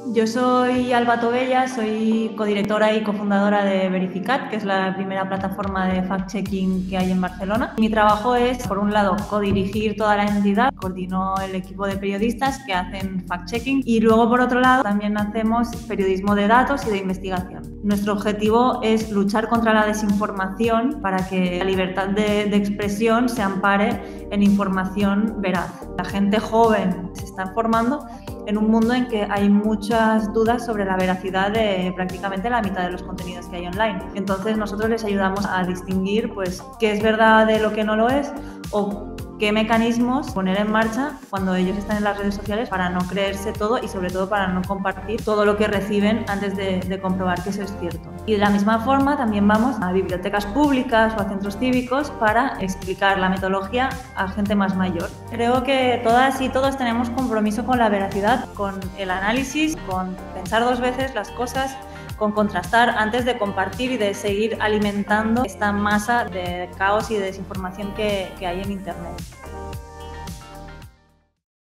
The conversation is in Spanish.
Yo soy Alba Tobella, soy codirectora y cofundadora de Verificat, que es la primera plataforma de fact-checking que hay en Barcelona. Mi trabajo es, por un lado, codirigir toda la entidad, coordino el equipo de periodistas que hacen fact-checking y luego, por otro lado, también hacemos periodismo de datos y de investigación. Nuestro objetivo es luchar contra la desinformación para que la libertad de expresión se ampare en información veraz. La gente joven se está formando en un mundo en que hay muchas dudas sobre la veracidad de prácticamente la mitad de los contenidos que hay online. Entonces nosotros les ayudamos a distinguir pues, qué es verdad de lo que no lo es o qué mecanismos poner en marcha cuando ellos están en las redes sociales para no creerse todo y sobre todo para no compartir todo lo que reciben antes de comprobar que eso es cierto. Y de la misma forma también vamos a bibliotecas públicas o a centros cívicos para explicar la metodología a gente más mayor. Creo que todas y todos tenemos compromiso con la veracidad, con el análisis, con pensar dos veces las cosas, con contrastar antes de compartir y de seguir alimentando esta masa de caos y de desinformación que hay en Internet.